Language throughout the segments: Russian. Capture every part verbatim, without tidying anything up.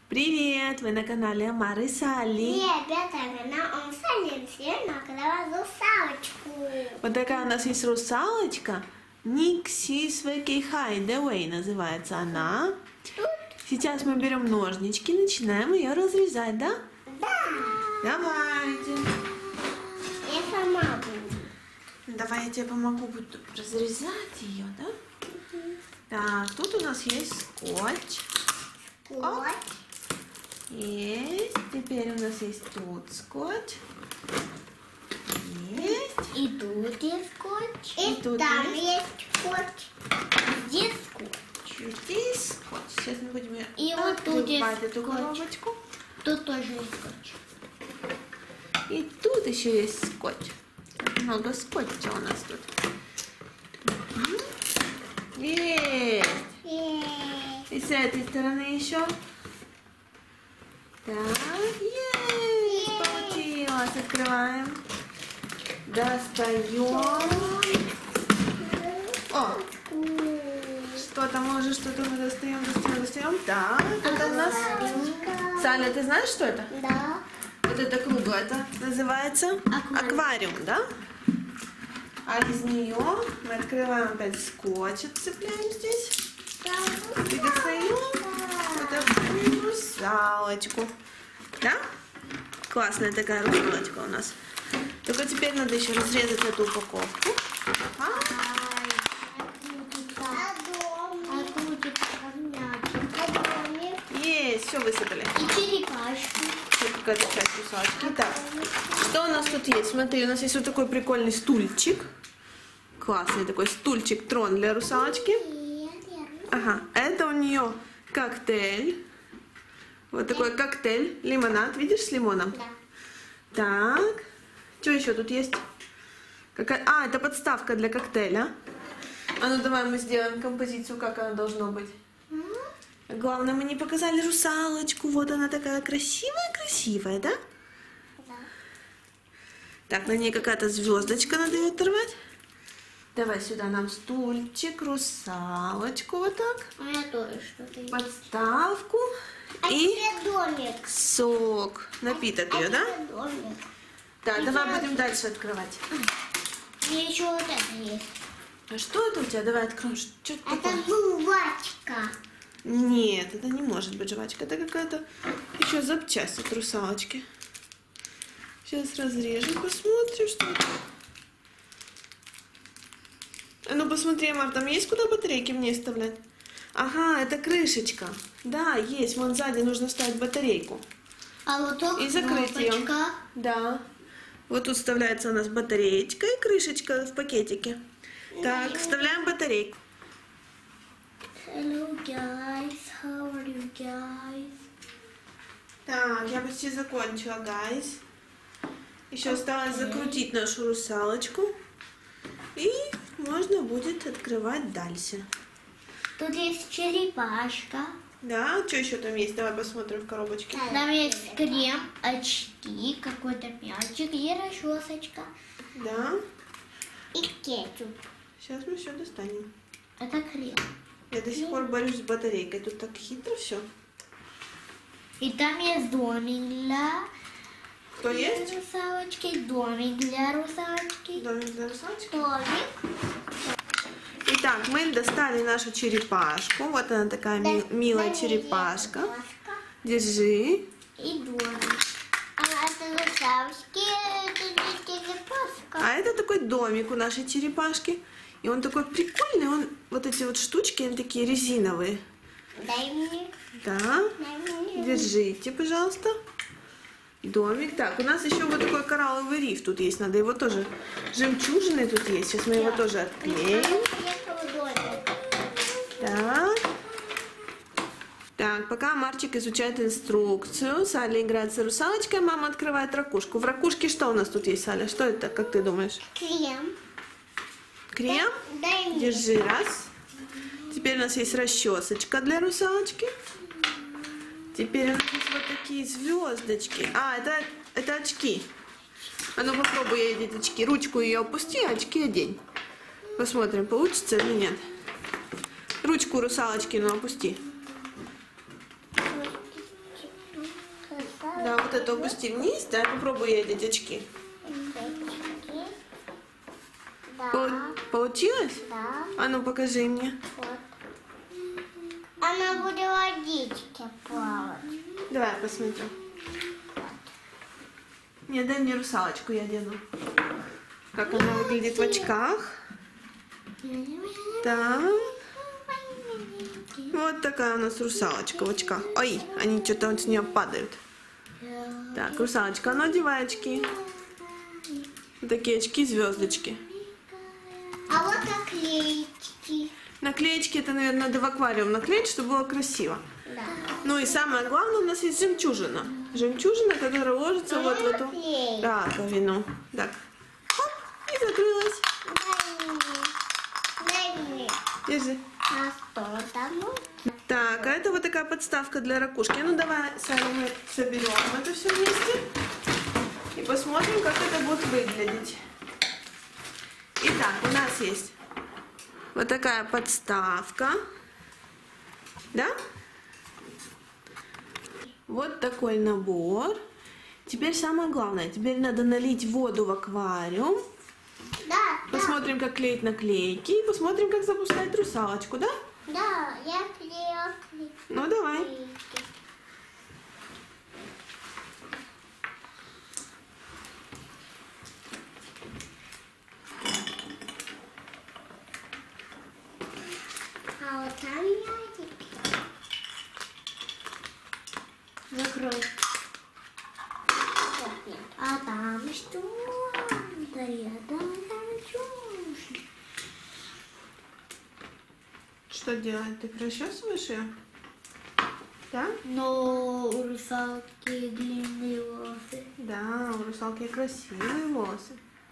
Привет! Вы на канале Амары и Салли. Ребята, на он Салли накрыла русалочку. Вот такая у нас есть русалочка. Никсис Хайдевей называется она. Сейчас мы берем ножнички, начинаем ее разрезать, да? Да. Давайте. Я сама буду. Давай я тебе помогу буду разрезать ее, да? Так, тут у нас есть скотч. Скотч. Есть. Теперь у нас есть тут скотч. Есть. И тут есть скотч. И, И тут там есть. есть скотч. Здесь скотч. И здесь скотч. Сейчас мы будем ее И вот тут есть открывать эту скотч. коробочку. Тут тоже есть скотч. И тут еще есть скотч. Так, много скотча у нас тут. Есть. И с этой стороны еще. Так, есть. Получилось. Открываем. Достаем. О! Что-то, может, что-то мы достаем, достаем, достаем. Так, это у нас... Саля, ты знаешь, что это? Да. Вот это круглое, это называется Аквариум. аквариум, да? А из нее мы открываем опять скотч, отцепляем здесь. И достаем вот такую русалочку. Да? Классная такая русалочка у нас. Только теперь надо еще разрезать эту упаковку. А? Есть, все высыпали. И черепашку. Вот какая-то часть русалочки. Так, что у нас тут есть? Смотри, у нас есть вот такой прикольный стульчик. Классный такой стульчик, трон для русалочки. Ага, это у нее коктейль. Вот такой коктейль, лимонад. Видишь, с лимоном? Да. Так, что еще тут есть? Какая... А, это подставка для коктейля. А ну давай мы сделаем композицию, как она должна быть. Главное, мы не показали русалочку. Вот она такая красивая-красивая, да? Да. Так, на ней какая-то звездочка, надо ее оторвать. Давай сюда нам стульчик, русалочку вот так. У меня тоже что-то есть. Подставку А и теперь домик. сок. Напиток ее, а да? теперь домик. Так, И давай теперь- будем дальше открывать. И еще вот это есть. А что это у тебя? Давай откроем. Что это Это такое? жвачка. Нет, это не может быть жвачка. Это какая-то еще запчасть от русалочки. Сейчас разрежем, посмотрим, что это. А ну посмотри, Мар, там есть куда батарейки мне вставлять? Ага, это крышечка. Да, есть. Вон сзади нужно вставить батарейку. А вот тут И закрыть ее. кнопочка. Да. Вот тут вставляется у нас батареечка и крышечка в пакетике. Так, вставляем батарейку. Hello guys, how are you guys? Так, я почти закончила, гайс. Еще осталось закрутить нашу русалочку. И можно будет открывать дальше. Тут есть черепашка. Да, что еще там есть? Давай посмотрим в коробочке. Там есть крем, очки, какой-то мячик и расчесочка. Да. И кетчуп. Сейчас мы все достанем. Это крем. Я до сих пор борюсь с батарейкой. Тут так хитро все. И там есть домик для Кто есть? русалочки, домик для русалочки. Домик для русалочки. Домик. Итак, мы достали нашу черепашку. Вот она такая ми- милая черепашка. Держи. И домик. А это русалочки, это не черепашка. А это такой домик у нашей черепашки. И он такой прикольный. Он вот эти вот штучки, они такие резиновые. Дай мне, Да. дай мне. Держите, пожалуйста. Домик. Так, у нас еще вот такой коралловый риф тут есть. Надо его тоже... Жемчужины тут есть. Сейчас мы его тоже отклеим. Так. Так, пока Марчик изучает инструкцию, Саля играет с русалочкой, мама открывает ракушку. В ракушке что у нас тут есть, Саля? Что это, как ты думаешь? Крем. Крем? Дай мне. Держи, раз. Теперь у нас есть расчесочка для русалочки. Теперь у нас есть вот такие звездочки. А, это, это очки. А ну попробуй одеть очки. Ручку ее опусти, а очки одень. Посмотрим, получится или нет. Ручку русалочки, ну опусти. вот эту опусти вниз, да, попробуй ей одеть очки. Да. Получилось? Да. А ну покажи мне. Вот. Она будет в водичке плавать. Давай я посмотрю. Не, дай мне русалочку, я одену. Как она выглядит в очках. Так. Вот такая у нас русалочка в очках. Ой, они что-то вот с нее падают. Так, русалочка, ну одевай очки. Такие очки-звездочки. А вот наклеечки. Наклеечки это, наверное, надо в аквариум наклеить, чтобы было красиво. Да. Ну и самое главное, у нас есть жемчужина. Жемчужина, которая ложится вот в эту раковину. Так. Хоп, и закрылась. Дай мне. Дай мне. Держи. А что там? Так, а это вот такая подставка для ракушки. Ну давай, Саля, мы соберем это все вместе. И посмотрим, как это будет выглядеть. Итак, у нас есть вот такая подставка. Да? Вот такой набор. Теперь самое главное. Теперь надо налить воду в аквариум. Да. Посмотрим, как клеить наклейки. И посмотрим, как запускать русалочку, да? Да, я клею. Ну, давай. А вот там ядик. Закрой. А там что? Да я там чушь. Что делать? Ты прочесываешь ее? Да? Но у русалки длинные волосы. Да, у русалки красивые волосы.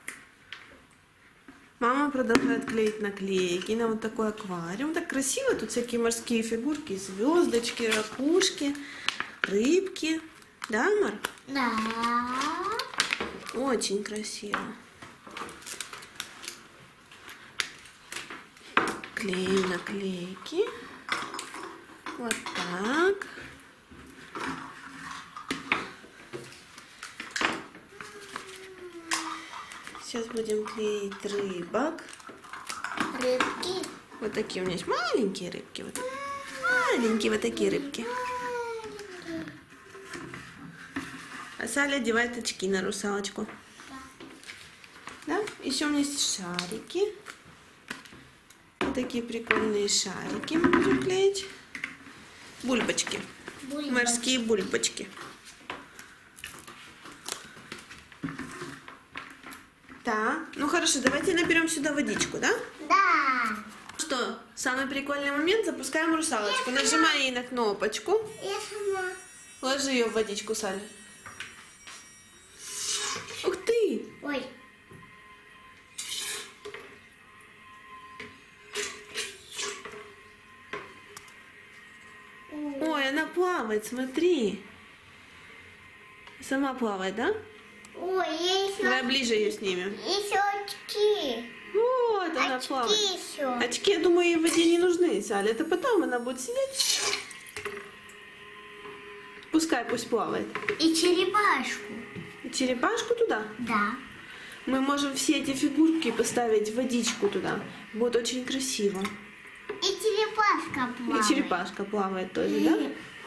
Мама продолжает клеить наклейки на вот такой аквариум. Так красиво. Тут всякие морские фигурки, звездочки, ракушки, рыбки. Да, Мар? Да. Очень красиво. Клеим наклейки. Вот так. Сейчас будем клеить рыбок. Рыбки. Вот такие у меня есть маленькие рыбки. Вот. Маленькие вот такие рыбки. А Саля одевает очки на русалочку. Да? Еще у меня есть шарики. Вот такие прикольные шарики мы будем клеить. Бульбочки. Бульбочки. Морские бульбочки. Так, ну хорошо, давайте наберем сюда водичку, да? Да. Что, самый прикольный момент, запускаем русалочку. Нажимай ей на кнопочку. Я сама. Ложи ее в водичку, Саля. Ух ты! Ой. Ой, она плавает, смотри. Сама плавает, да? Ой, я еще... Давай ближе ее снимем. Еще очки. Вот она Очки плавает. еще. Очки, я думаю, ей в воде не нужны, Саля. Это потом она будет сидеть. Пускай, пусть плавает. И черепашку. И черепашку туда? Да. Мы можем все эти фигурки поставить в водичку туда. Будет очень красиво. И черепашка плавает. И черепашка плавает тоже, да?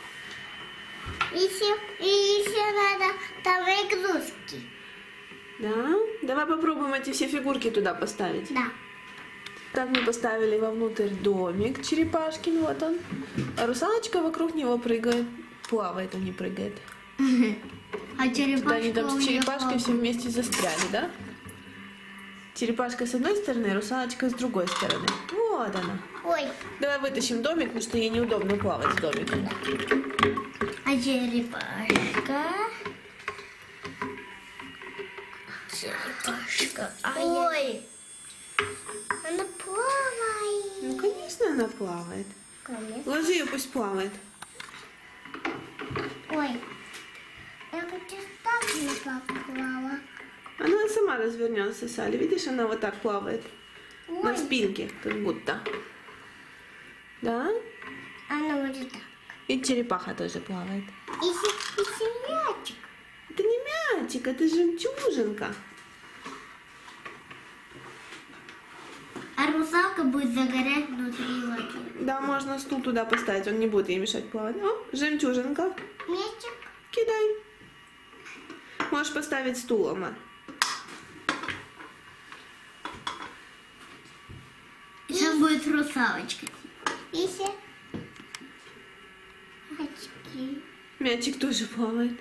Еще, и еще надо там игрушки. Да? Давай попробуем эти все фигурки туда поставить. Да. Так мы поставили вовнутрь домик черепашкин, вот он. А русалочка вокруг него прыгает. Плавает, а не прыгает. А черепашка Туда они там с черепашкой уехала. все вместе застряли, да? Черепашка с одной стороны, русалочка с другой стороны. Вот она. Ой, Давай вытащим домик, потому что ей неудобно плавать с домиком. а черепашка? Черепашка. Ой, она плавает. Ну, конечно, она плавает. Конечно. Ложи ее, пусть плавает. Ой, я хочу так не поплава. Она сама развернется, Саля. Видишь, она вот так плавает. На Ой, спинке, как будто. Да? она будет так. И черепаха тоже плавает. И, се- и семячек. Это не мячик, это жемчужинка. А русалка будет загорять внутри воды. Да, можно стул туда поставить, он не будет ей мешать плавать. О, жемчужинка. Мячик. Кидай. Можешь поставить стул, Омар. Сейчас будет русалочка. Еще очки. Мячик тоже плавает.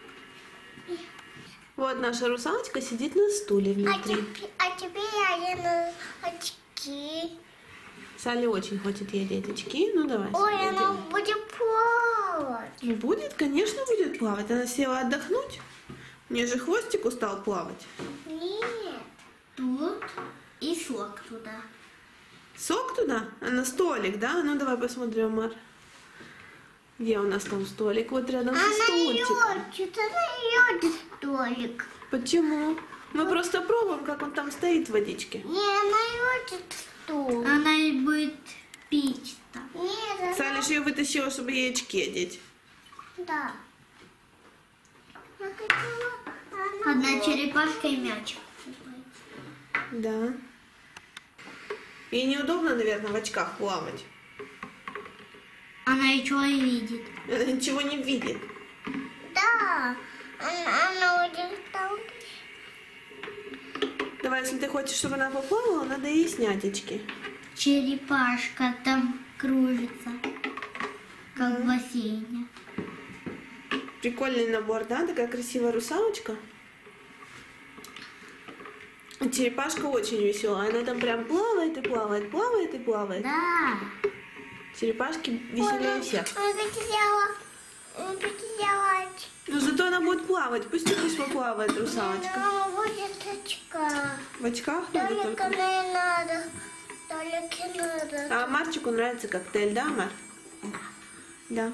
Вот наша русалочка сидит на стуле А внутри. теперь, а теперь я на очки. Салли очень хочет ей одеть очки. Ну давай. Ой, Салли, она одевай. будет плавать. Ну, будет, конечно, будет плавать. Она села отдохнуть. У нее же хвостик устал плавать. Нет. Тут и сок туда. Сок туда? А на столик, да? Ну давай посмотрим, Омар. Где у нас там столик? Вот рядом со Она стульчиком. лётчик, она лётчик столик. Почему? Мы просто пробуем, как он там стоит в водичке. Не, она лётчик стул. Она и будет пить там. Нет, она... Салли ж ее вытащила, чтобы ей очки одеть. Да. Одна черепашка и мячик. Да. Ей неудобно, наверное, в очках плавать. Она ничего не видит. Она ничего не видит. Да. Она, она будет там. Давай, если ты хочешь, чтобы она поплавала, надо ей снять очки. Черепашка там кружится, как в бассейне. Прикольный набор, да? Такая красивая русалочка. Черепашка очень веселая. Она там прям плавает и плавает, плавает и плавает. Да. Черепашки веселее всех. Она потеряла, она потеряла очки. Но зато она будет плавать. Пусть пусть поплавает русалочка. Она будет очка. В очках надо Только только. не надо. Только не надо. А Марчику нравится коктейль, да, Мар? Да.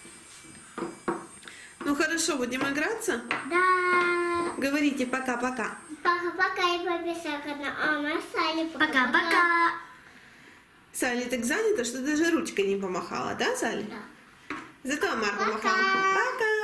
Ну хорошо, будем играться? Да. Говорите пока-пока. Пока-пока и подписывайся на Омар Салли. Пока-пока. Салли так занята, что даже ручкой не помахала, да, Салли? Да. Зато Амар Пока. помахал. Пока.